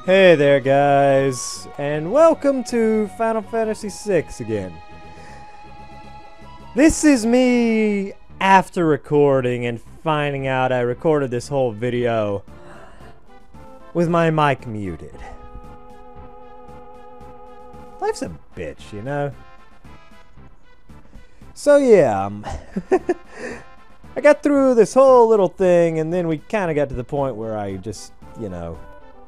Hey there guys, and welcome to Final Fantasy VI again. This is me after recording and finding out I recorded this whole video with my mic muted. Life's a bitch, you know? So yeah, I got through this whole little thing and then we kind of got to the point where I just, you know...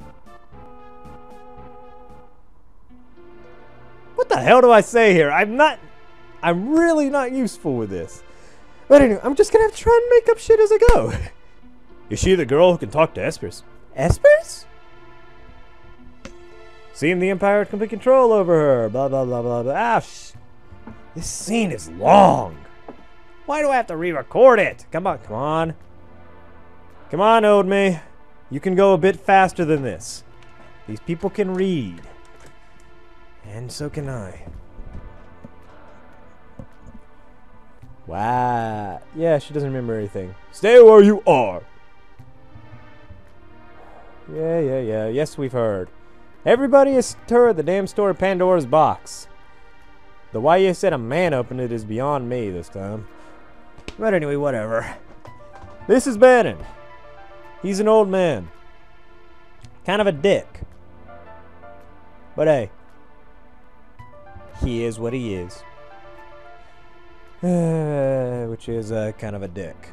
What the hell do I say here? I'm really not useful with this. But anyway, I'm just gonna have to try and make up shit as I go. Is she the girl who can talk to Espers? Espers? Seemed the Empire had complete control over her. Blah, blah, blah, blah, blah. Ah, this scene is long. Why do I have to re-record it? Come on, come on. Come on, Odme. You can go a bit faster than this. These people can read. And so can I. Wow. Yeah, she doesn't remember anything. Stay where you are. Yeah. Yes, we've heard. Everybody is stirred the damn story of Pandora's box. The why you said a man opened it is beyond me this time. But anyway, whatever. This is Bannon. He's an old man. Kind of a dick. But hey. He is what he is. Which is kind of a dick.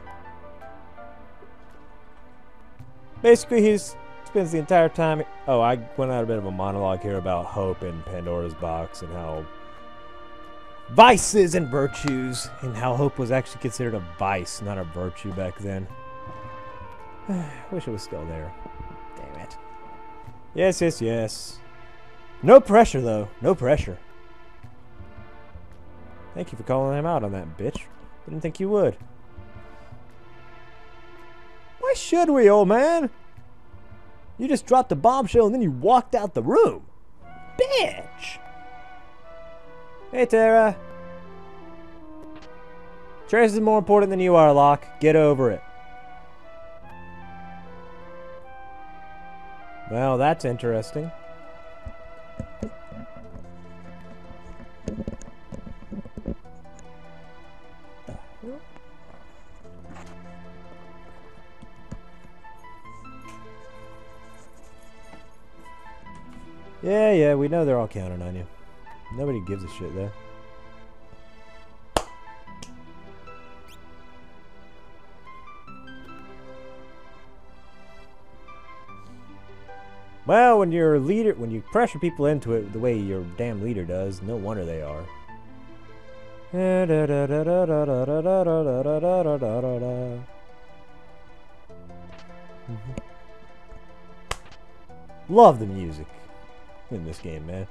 Basically, he spends the entire time... Oh, I went out a bit of a monologue here about hope in Pandora's box and how... vices and virtues, and how hope was actually considered a vice, not a virtue back then. Wish it was still there. Damn it. Yes. No pressure, though. No pressure. Thank you for calling him out on that, bitch. Didn't think you would. Why should we, old man? You just dropped a bombshell and then you walked out the room. Bitch! Hey, Terra. Trace is more important than you are, Locke. Get over it. Well, that's interesting. Yeah, we know they're all counting on you. Nobody gives a shit, though. Well, when you're a leader, when you pressure people into it the way your damn leader does, no wonder they are. Love the music in this game, man.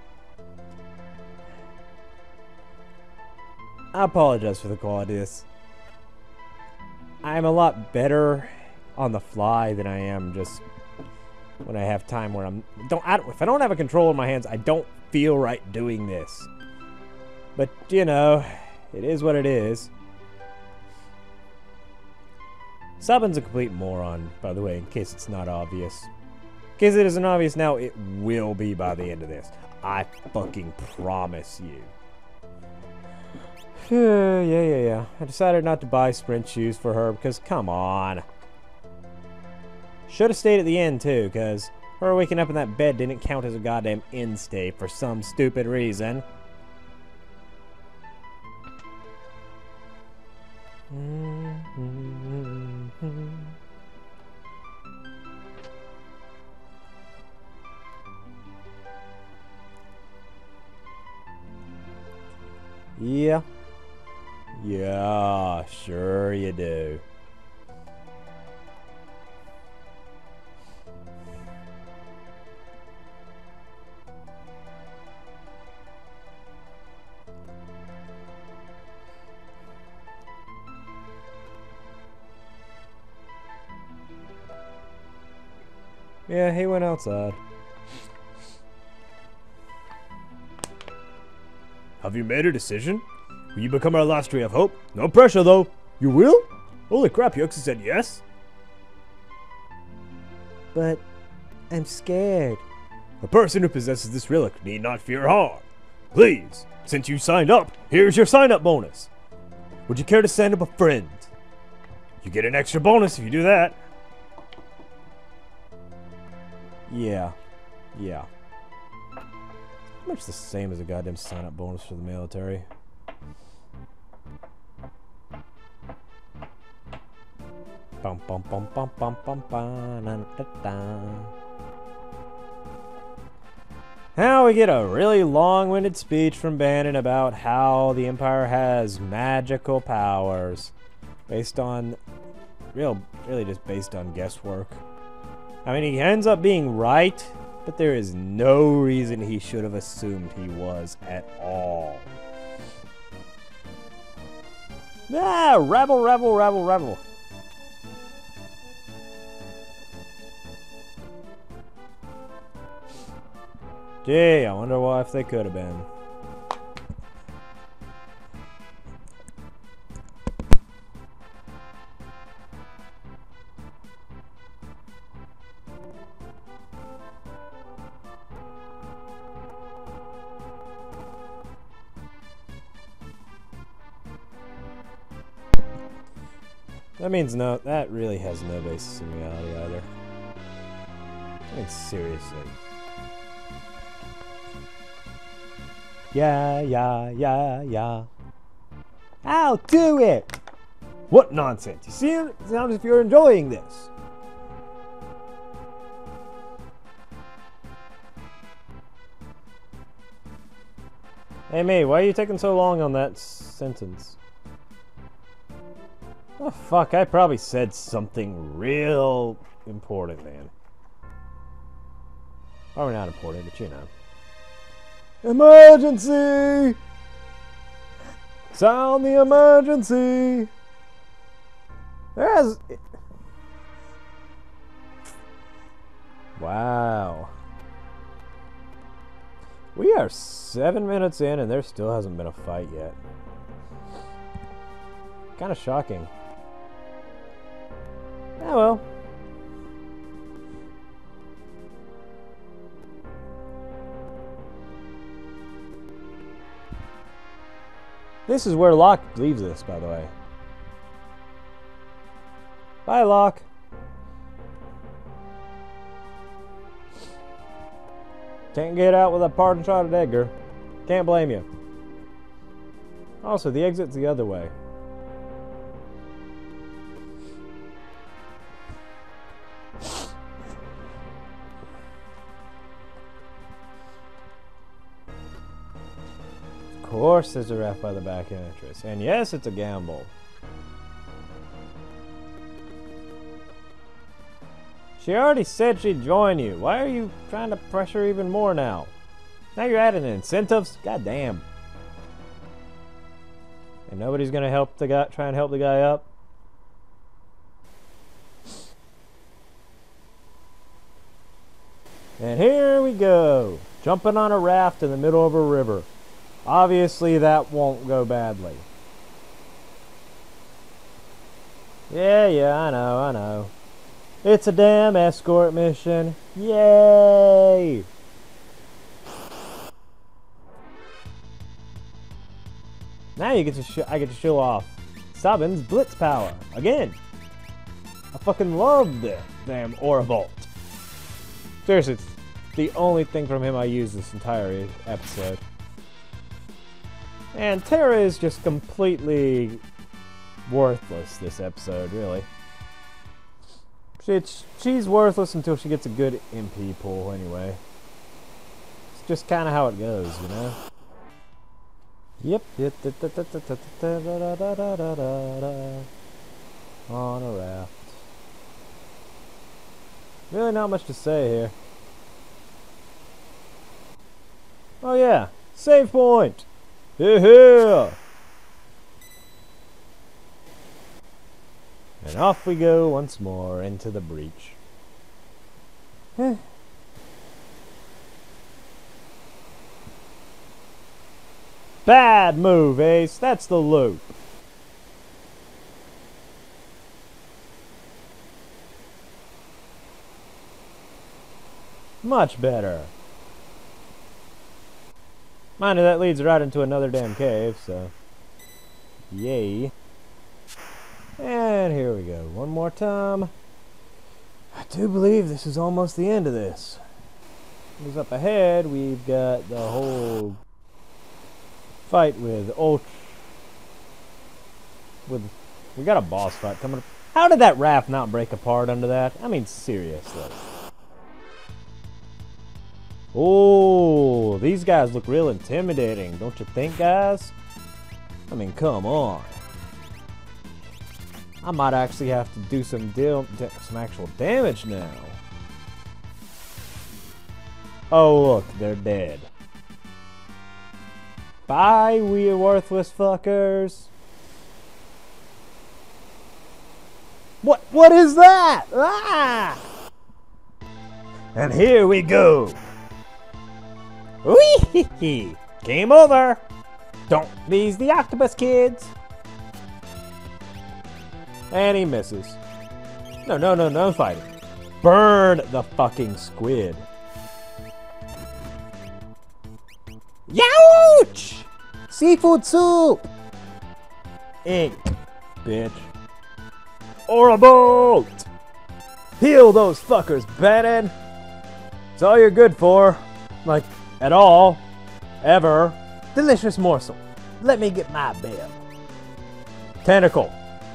I apologize for the quality of this. I'm a lot better on the fly than I am just when I have time where if I don't have a control in my hands, I don't feel right doing this. But, you know, it is what it is. Sabin's a complete moron, by the way, in case it's not obvious. In case it isn't obvious now, it will be by the end of this. I fucking promise you. Yeah. I decided not to buy sprint shoes for her because, come on. Should have stayed at the end, too, because her waking up in that bed didn't count as a goddamn end stay for some stupid reason. Yeah, sure you do. Yeah, he went outside. Have you made a decision? Will you become our last ray of hope? No pressure, though. You will? Holy crap, you actually said yes? But I'm scared. A person who possesses this relic need not fear harm. Please, since you signed up, here's your sign-up bonus. Would you care to send up a friend? You get an extra bonus if you do that. Yeah. Pretty much the same as a goddamn sign-up bonus for the military. Bum bum bum bum bum bum bum da, da, da. Now we get a really long-winded speech from Bannon about how the Empire has magical powers, based on really just based on guesswork. I mean, he ends up being right, but there is no reason he should have assumed he was at all. Ah, rebel. Gee, I wonder what if they could have been. That means no, that really has no basis in reality either. I mean, seriously. Yeah. I'll do it! What nonsense! You see, it sounds as if you're enjoying this. Hey, me, why are you taking so long on that sentence? Oh, fuck, I probably said something real important, man. Probably not important, but you know. Emergency! Sound the emergency! There's... Wow. We are 7 minutes in and there still hasn't been a fight yet. Kind of shocking. Oh well. This is where Locke leaves us, by the way. Bye, Locke. Can't get out with a parting shot at Edgar. Can't blame you. Also, the exit's the other way. Of course there's a raft by the back entrance. And yes, it's a gamble. She already said she'd join you. Why are you trying to pressure even more now? Now you're adding incentives? God damn. And nobody's gonna help the guy, try and help the guy up? And here we go. Jumping on a raft in the middle of a river. Obviously that won't go badly. Yeah, I know. It's a damn escort mission. Yay! Now you get to I get to show off Sabin's blitz power again. I fucking love the damn Auravolt. Seriously, it's the only thing from him I use this entire episode. And Terra is just completely worthless this episode, really. She's worthless until she gets a good MP pull, anyway. It's just kind of how it goes, you know? Yep. On a raft. Really not much to say here. Oh yeah, save point! Here! And off we go once more into the breach. Bad move, Ace. That's the loop. Much better. Mind you, that leads right into another damn cave, so... Yay. And here we go. One more time. I do believe this is almost the end of this. Because up ahead, we've got the whole fight with we got a boss fight coming up. How did that raft not break apart under that? I mean, seriously. Oh, these guys look real intimidating, don't you think, guys? I mean, come on. I might actually have to do some actual damage now. Oh, look, they're dead. Bye, we worthless fuckers. What is that? Ah! And here we go. Wee-hee-hee. Game over. Don't these the octopus kids. And he misses. No fighting. Burn the fucking squid. Youch! Seafood soup! Ink, bitch. Or a boat! Heal those fuckers, Bannon! It's all you're good for. Like, at all. Ever. Delicious morsel. Let me get my bill. Tentacle.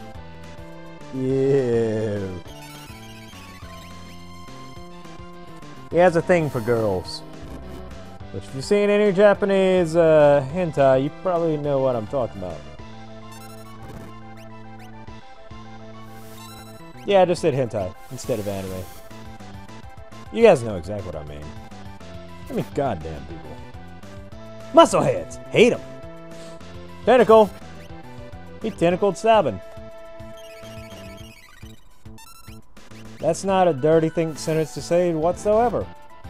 Ew. He has a thing for girls. Which, if you've seen any Japanese hentai, you probably know what I'm talking about. Yeah, I just said hentai instead of anime. You guys know exactly what I mean. I mean, goddamn people. Muscleheads! Hate them! Tentacle! He tentacled Sabin. That's not a dirty sentence to say whatsoever.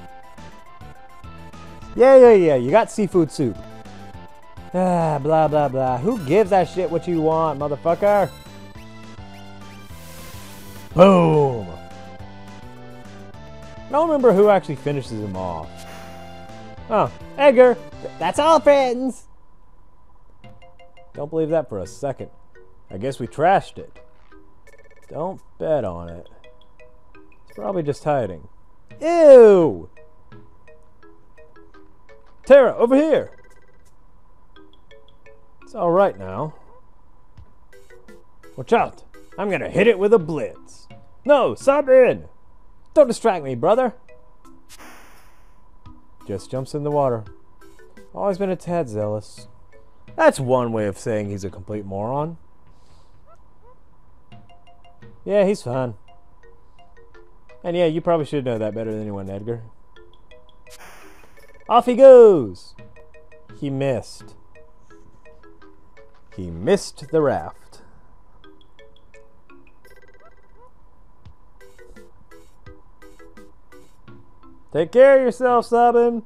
Yeah, you got seafood soup. Ah, blah, blah, blah. Who gives that shit what you want, motherfucker? Boom! I don't remember who actually finishes him off. Oh, Edgar! That's all, friends! Don't believe that for a second. I guess we trashed it. Don't bet on it. It's probably just hiding. Ew! Terra, over here! It's alright now. Watch out! I'm gonna hit it with a blitz. No, sub in! Don't distract me, brother! Just jumps in the water. Always been a tad zealous. That's one way of saying he's a complete moron. Yeah, he's fine. And yeah, you probably should know that better than anyone, Edgar. Off he goes! He missed. He missed the raft. Take care of yourself, Sabin.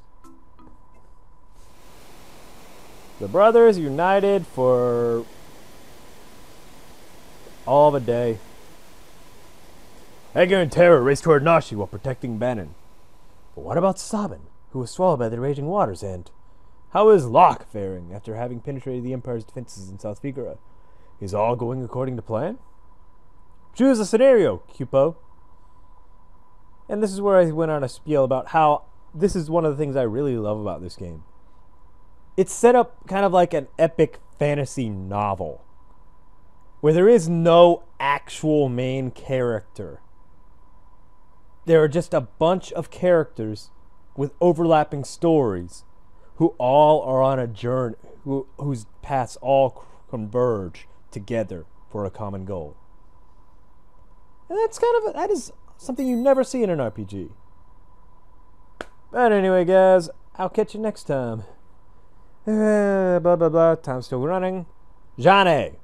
The brothers united for all of a day. Edgar and Terra race toward Nashi while protecting Bannon. But what about Sabin, who was swallowed by the raging waters, and how is Locke faring after having penetrated the Empire's defenses in South Figura? Is all going according to plan? Choose a scenario, Cupo. And this is where I went on a spiel about how this is one of the things I really love about this game. It's set up kind of like an epic fantasy novel, where there is no actual main character. There are just a bunch of characters with overlapping stories who all are on a journey, whose paths all converge together for a common goal. And that's that is something you never see in an RPG. But anyway, guys, I'll catch you next time. Blah, blah, blah. Time's still running. Johnny!